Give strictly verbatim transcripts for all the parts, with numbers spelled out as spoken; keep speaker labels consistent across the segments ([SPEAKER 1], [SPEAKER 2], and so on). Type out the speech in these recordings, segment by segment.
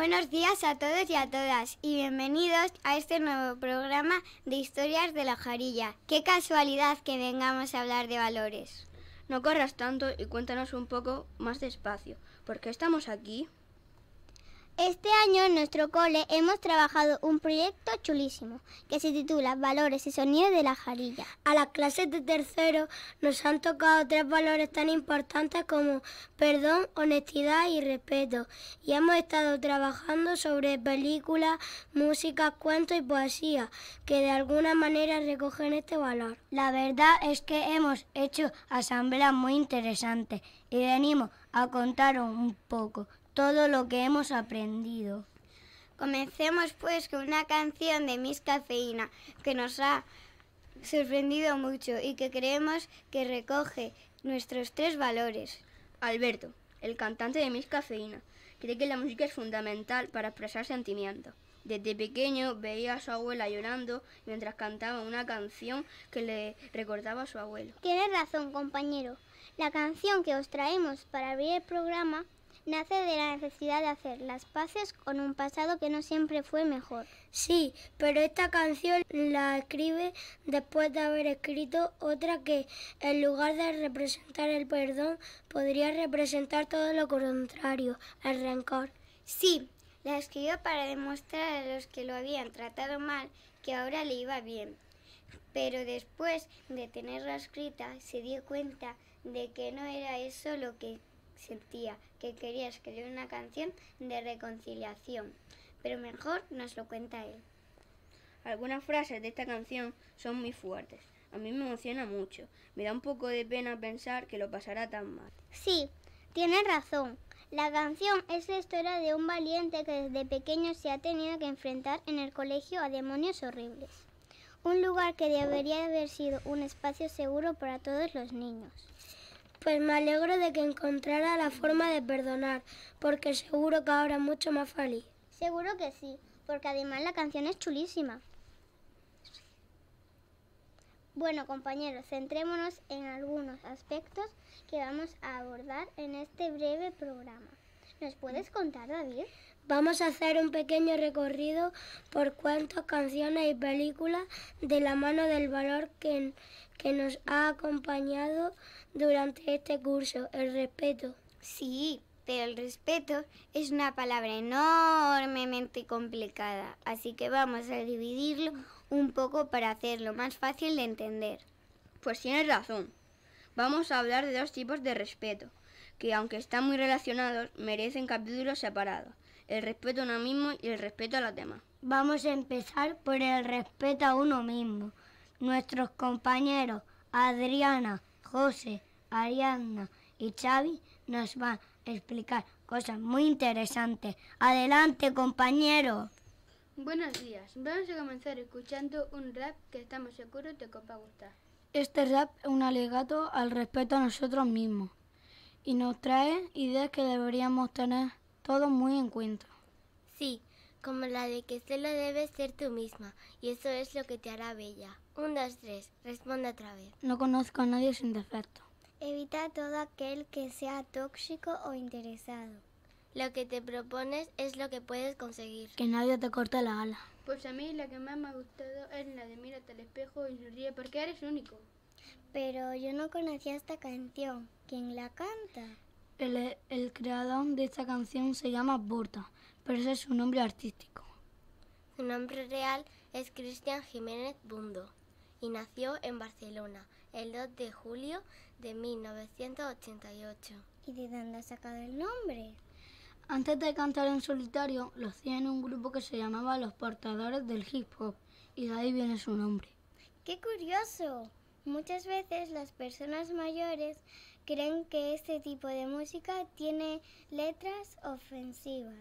[SPEAKER 1] Buenos días a todos y a todas y bienvenidos a este nuevo programa de Historias de la Jarilla. Qué casualidad que vengamos a hablar de valores.
[SPEAKER 2] No corras tanto y cuéntanos un poco más despacio. ¿Por qué estamos aquí?
[SPEAKER 3] Este año en nuestro cole hemos trabajado un proyecto chulísimo que se titula Valores y Sonido de la Jarilla.
[SPEAKER 4] A las clases de tercero nos han tocado tres valores tan importantes como perdón, honestidad y respeto. Y hemos estado trabajando sobre películas, música, cuentos y poesía que de alguna manera recogen este valor.
[SPEAKER 5] La verdad es que hemos hecho asambleas muy interesantes y venimos a contaros un poco todo lo que hemos aprendido.
[SPEAKER 1] Comencemos pues con una canción de Miss Cafeína que nos ha sorprendido mucho y que creemos que recoge nuestros tres valores.
[SPEAKER 2] Alberto, el cantante de Miss Cafeína, cree que la música es fundamental para expresar sentimientos. Desde pequeño veía a su abuela llorando mientras cantaba una canción que le recordaba a su abuelo.
[SPEAKER 3] Tienes razón, compañero. La canción que os traemos para abrir el programa nace de la necesidad de hacer las paces con un pasado que no siempre fue mejor.
[SPEAKER 4] Sí, pero esta canción la escribe después de haber escrito otra que, en lugar de representar el perdón, podría representar todo lo contrario, el rencor.
[SPEAKER 1] Sí, la escribió para demostrar a los que lo habían tratado mal que ahora le iba bien. Pero después de tenerla escrita se dio cuenta de que no era eso lo que sentía, que quería escribir una canción de reconciliación, pero mejor nos lo cuenta él.
[SPEAKER 2] Algunas frases de esta canción son muy fuertes. A mí me emociona mucho. Me da un poco de pena pensar que lo pasará tan mal.
[SPEAKER 3] Sí, tienes razón. La canción es la historia de un valiente que desde pequeño se ha tenido que enfrentar en el colegio a demonios horribles. Un lugar que debería haber sido un espacio seguro para todos los niños.
[SPEAKER 4] Pues me alegro de que encontrara la forma de perdonar, porque seguro que ahora es mucho más feliz.
[SPEAKER 3] Seguro que sí, porque además la canción es chulísima. Bueno, compañeros, centrémonos en algunos aspectos que vamos a abordar en este breve programa. ¿Nos puedes contar, David?
[SPEAKER 4] Vamos a hacer un pequeño recorrido por cuentos, canciones y películas de la mano del valor que, que nos ha acompañado durante este curso, el respeto.
[SPEAKER 1] Sí, pero el respeto es una palabra enormemente complicada, así que vamos a dividirlo un poco para hacerlo más fácil de entender.
[SPEAKER 2] Pues tienes razón. Vamos a hablar de dos tipos de respeto, que aunque están muy relacionados, merecen capítulos separados. El respeto a uno mismo y el respeto a los demás.
[SPEAKER 5] Vamos a empezar por el respeto a uno mismo. Nuestros compañeros Adriana, José, Ariadna y Xavi nos van a explicar cosas muy interesantes. Adelante, compañeros.
[SPEAKER 6] Buenos días. Vamos a comenzar escuchando un rap que estamos seguros de que os va a gustar.
[SPEAKER 7] Este rap es un alegato al respeto a nosotros mismos y nos trae ideas que deberíamos tener todos muy en cuenta.
[SPEAKER 8] Sí, como la de que solo debes ser tú misma y eso es lo que te hará bella. Un, dos, tres. Responde otra vez.
[SPEAKER 7] No conozco a nadie sin defecto.
[SPEAKER 3] Evita todo aquel que sea tóxico o interesado.
[SPEAKER 8] Lo que te propones es lo que puedes conseguir.
[SPEAKER 7] Que nadie te corte la ala.
[SPEAKER 6] Pues a mí la que más me ha gustado es la de mírate al espejo y sonríe porque eres único.
[SPEAKER 3] Pero yo no conocía esta canción. ¿Quién la canta?
[SPEAKER 7] El, el creador de esta canción se llama Burta, pero ese es su nombre artístico.
[SPEAKER 8] Su nombre real es Cristian Jiménez Bundo y nació en Barcelona el dos de julio de mil novecientos ochenta y ocho.
[SPEAKER 3] ¿Y de dónde ha sacado el nombre?
[SPEAKER 7] Antes de cantar en solitario, lo hacía en un grupo que se llamaba Los Portadores del Hip Hop, y de ahí viene su nombre.
[SPEAKER 3] ¡Qué curioso! Muchas veces las personas mayores creen que este tipo de música tiene letras ofensivas.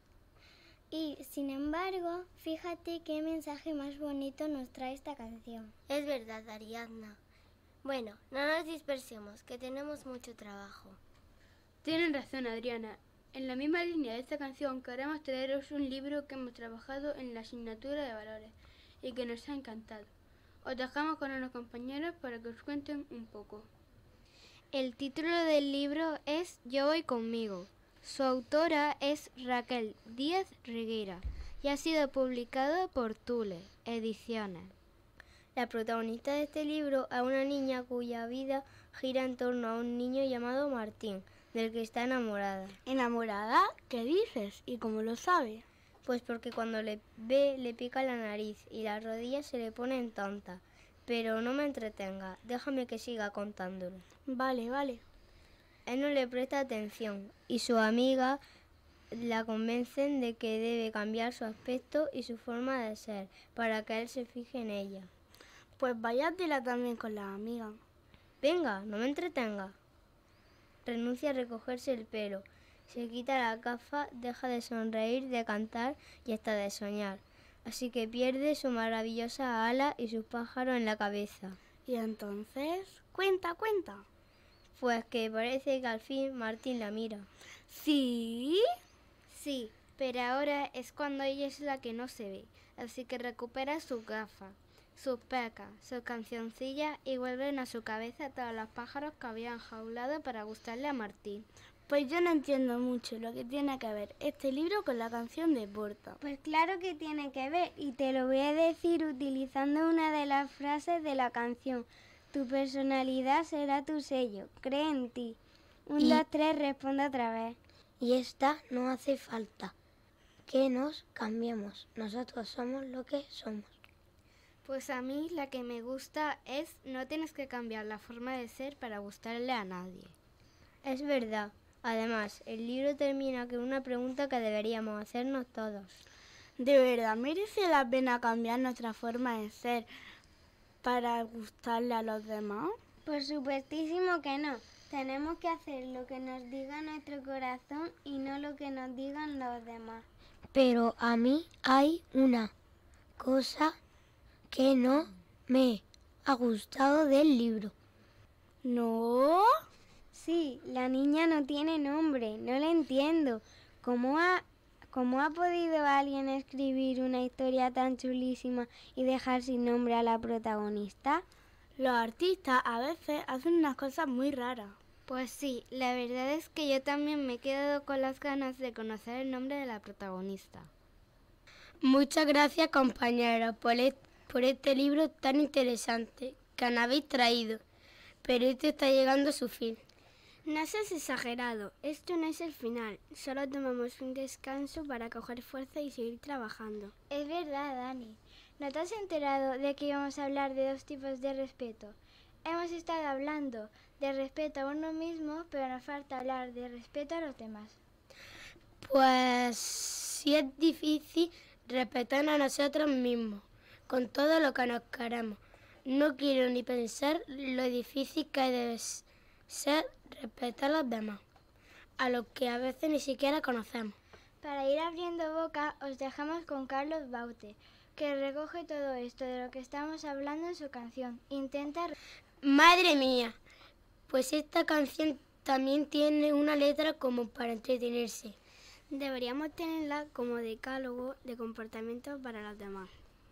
[SPEAKER 3] Y, sin embargo, fíjate qué mensaje más bonito nos trae esta canción.
[SPEAKER 8] Es verdad, Ariadna. Bueno, no nos dispersemos, que tenemos mucho trabajo.
[SPEAKER 6] Tienen razón, Adriana. En la misma línea de esta canción queremos traeros un libro que hemos trabajado en la asignatura de valores y que nos ha encantado. Os dejamos con unos compañeros para que os cuenten un poco.
[SPEAKER 9] El título del libro es Yo voy conmigo. Su autora es Raquel Díaz Reguera y ha sido publicado por Thule Ediciones.
[SPEAKER 2] La protagonista de este libro es una niña cuya vida gira en torno a un niño llamado Martín, del que está enamorada.
[SPEAKER 6] ¿Enamorada? ¿Qué dices? ¿Y cómo lo sabe?
[SPEAKER 2] Pues porque cuando le ve le pica la nariz y las rodillas se le ponen tontas. Pero no me entretenga, déjame que siga contándolo.
[SPEAKER 6] Vale, vale.
[SPEAKER 2] Él no le presta atención y su amiga la convencen de que debe cambiar su aspecto y su forma de ser para que él se fije en ella.
[SPEAKER 6] Pues váyatela también con la amiga.
[SPEAKER 2] Venga, no me entretenga. Renuncia a recogerse el pelo, se quita la gafa, deja de sonreír, de cantar y hasta de soñar. Así que pierde su maravillosa ala y sus pájaros en la cabeza.
[SPEAKER 6] ¿Y entonces? Cuenta, cuenta.
[SPEAKER 2] Pues que parece que al fin Martín la mira.
[SPEAKER 6] ¿Sí?
[SPEAKER 9] Sí, pero ahora es cuando ella es la que no se ve, así que recupera sus gafas, sus pecas, sus cancioncillas y vuelven a su cabeza todos los pájaros que habían jaulado para gustarle a Martín.
[SPEAKER 6] Pues yo no entiendo mucho lo que tiene que ver este libro con la canción de Porta.
[SPEAKER 5] Pues claro que tiene que ver y te lo voy a decir utilizando una de las frases de la canción. Tu personalidad será tu sello, cree en ti. Un,
[SPEAKER 4] Y-
[SPEAKER 5] dos, tres, responde otra vez.
[SPEAKER 4] Y esta no hace falta que nos cambiemos. Nosotros somos lo que somos.
[SPEAKER 9] Pues a mí la que me gusta es no tienes que cambiar la forma de ser para gustarle a nadie.
[SPEAKER 2] Es verdad. Además, el libro termina con una pregunta que deberíamos hacernos todos.
[SPEAKER 6] ¿De verdad merece la pena cambiar nuestra forma de ser para gustarle a los demás?
[SPEAKER 5] Por supuestísimo que no. Tenemos que hacer lo que nos diga nuestro corazón y no lo que nos digan los demás.
[SPEAKER 4] Pero a mí hay una cosa que no me ha gustado del libro.
[SPEAKER 6] ¿No?
[SPEAKER 5] Sí, la niña no tiene nombre, no la entiendo. ¿Cómo ha, cómo ha podido alguien escribir una historia tan chulísima y dejar sin nombre a la protagonista?
[SPEAKER 6] Los artistas a veces hacen unas cosas muy raras.
[SPEAKER 9] Pues sí, la verdad es que yo también me he quedado con las ganas de conocer el nombre de la protagonista.
[SPEAKER 4] Muchas gracias, compañeros, por, e- por este libro tan interesante que nos habéis traído. Pero este está llegando a su fin.
[SPEAKER 5] No seas exagerado, esto no es el final, solo tomamos un descanso para coger fuerza y seguir trabajando. Es verdad, Dani. ¿No te has enterado de que íbamos a hablar de dos tipos de respeto? Hemos estado hablando de respeto a uno mismo, pero nos falta hablar de respeto a los demás.
[SPEAKER 4] Pues sí es difícil respetar a nosotros mismos, con todo lo que nos queremos. No quiero ni pensar lo difícil que debe ser respetar a los demás, a los que a veces ni siquiera conocemos.
[SPEAKER 5] Para ir abriendo boca, os dejamos con Carlos Baute, que recoge todo esto de lo que estamos hablando en su canción. Intenta...
[SPEAKER 4] ¡Madre mía! Pues esta canción también tiene una letra como para entretenerse.
[SPEAKER 5] Deberíamos tenerla como decálogo de comportamiento para los demás.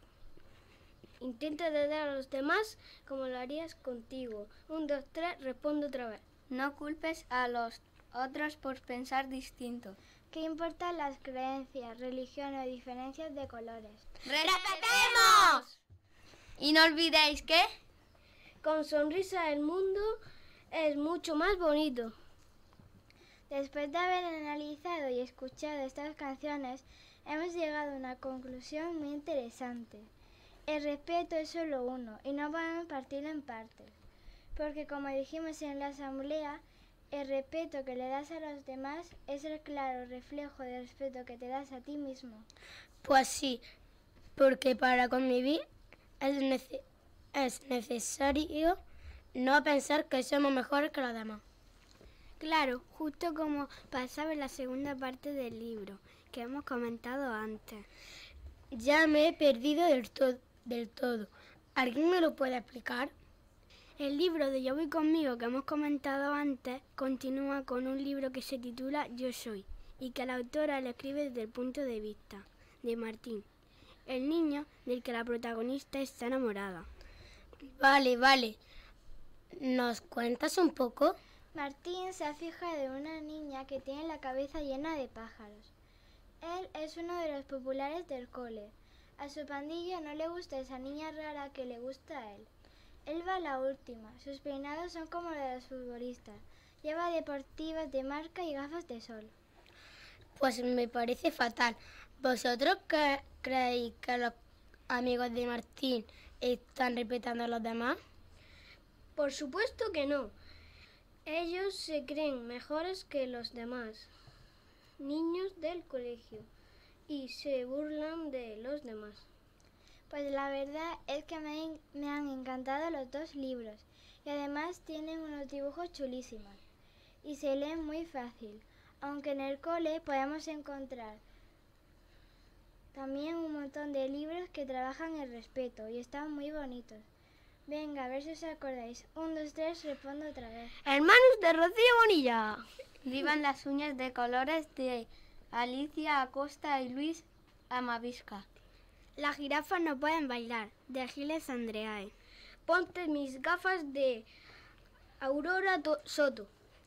[SPEAKER 5] Intenta tratar a los demás como lo harías contigo. Un, dos, tres, responde otra vez.
[SPEAKER 2] No culpes a los otros por pensar distinto.
[SPEAKER 5] ¿Qué importan las creencias, religión o diferencias de colores?
[SPEAKER 2] ¡Respetemos! Y no olvidéis que...
[SPEAKER 5] Con sonrisa el mundo es mucho más bonito. Después de haber analizado y escuchado estas canciones, hemos llegado a una conclusión muy interesante. El respeto es solo uno y no podemos partirlo en partes. Porque como dijimos en la asamblea, el respeto que le das a los demás es el claro reflejo del respeto que te das a ti mismo.
[SPEAKER 4] Pues sí, porque para convivir es, nece- es necesario no pensar que somos mejores que los demás.
[SPEAKER 5] Claro, justo como pasaba en la segunda parte del libro, que hemos comentado antes.
[SPEAKER 4] Ya me he perdido del, to- del todo. ¿Alguien me lo puede explicar?
[SPEAKER 5] El libro de Yo voy conmigo que hemos comentado antes continúa con un libro que se titula Yo soy y que la autora lo escribe desde el punto de vista de Martín, el niño del que la protagonista está enamorada.
[SPEAKER 4] Vale, vale. ¿Nos cuentas un poco?
[SPEAKER 3] Martín se ha fijado en una niña que tiene la cabeza llena de pájaros. Él es uno de los populares del cole. A su pandilla no le gusta esa niña rara que le gusta a él. Él va a la última. Sus peinados son como los de los futbolistas. Lleva deportivas de marca y gafas de sol.
[SPEAKER 4] Pues me parece fatal. ¿Vosotros cre- creéis que los amigos de Martín están respetando a los demás?
[SPEAKER 2] Por supuesto que no. Ellos se creen mejores que los demás niños del colegio y se burlan de los demás.
[SPEAKER 3] Pues la verdad es que me, me han encantado los dos libros y además tienen unos dibujos chulísimos y se leen muy fácil, aunque en el cole podemos encontrar también un montón de libros que trabajan el respeto y están muy bonitos. Venga, a ver si os acordáis. Un, dos, tres, respondo otra vez.
[SPEAKER 2] Hermanos de Rocío Bonilla.
[SPEAKER 9] Vivan las uñas de colores de Alicia Acosta y Luis Amavisca.
[SPEAKER 7] Las jirafas no pueden bailar, de Giles Andreae.
[SPEAKER 2] Ponte mis gafas de Aurora Soto.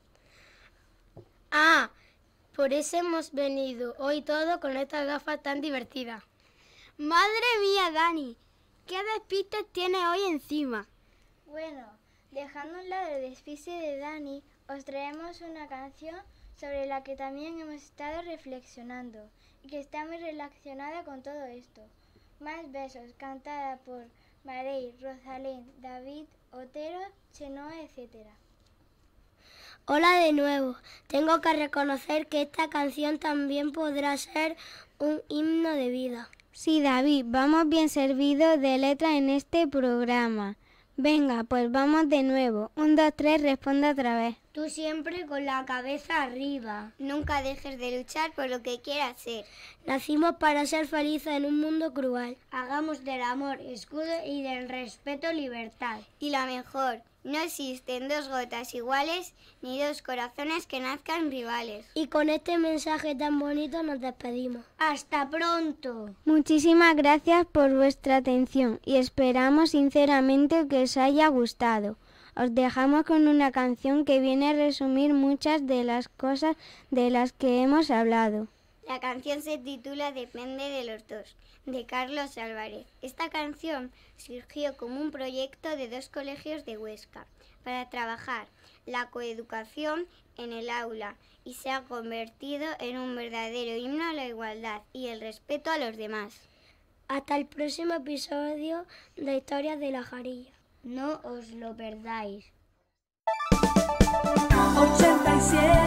[SPEAKER 4] Ah, por eso hemos venido hoy todos con estas gafas tan divertidas.
[SPEAKER 7] ¡Madre mía, Dani! ¿Qué despistes tiene hoy encima?
[SPEAKER 3] Bueno, dejando a un lado el despiste de Dani, os traemos una canción sobre la que también hemos estado reflexionando y que está muy relacionada con todo esto. Más besos, cantada por Marey, Rosalén, David, Otero, Chenoa, etcétera.
[SPEAKER 4] Hola de nuevo. Tengo que reconocer que esta canción también podrá ser un himno de vida.
[SPEAKER 9] Sí, David, vamos bien servidos de letra en este programa. Venga, pues vamos de nuevo. Un, dos, tres, responde otra vez.
[SPEAKER 5] Tú siempre con la cabeza arriba.
[SPEAKER 1] Nunca dejes de luchar por lo que quieras ser.
[SPEAKER 4] Nacimos para ser felices en un mundo cruel.
[SPEAKER 5] Hagamos del amor escudo y del respeto libertad.
[SPEAKER 1] Y lo mejor, no existen dos gotas iguales ni dos corazones que nazcan rivales.
[SPEAKER 4] Y con este mensaje tan bonito nos despedimos.
[SPEAKER 5] ¡Hasta pronto!
[SPEAKER 9] Muchísimas gracias por vuestra atención y esperamos sinceramente que os haya gustado. Os dejamos con una canción que viene a resumir muchas de las cosas de las que hemos hablado.
[SPEAKER 1] La canción se titula Depende de los dos, de Carlos Álvarez. Esta canción surgió como un proyecto de dos colegios de Huesca para trabajar la coeducación en el aula y se ha convertido en un verdadero himno a la igualdad y el respeto a los demás.
[SPEAKER 4] Hasta el próximo episodio de Historias de la Jarilla.
[SPEAKER 5] No os lo perdáis.
[SPEAKER 10] ochenta y siete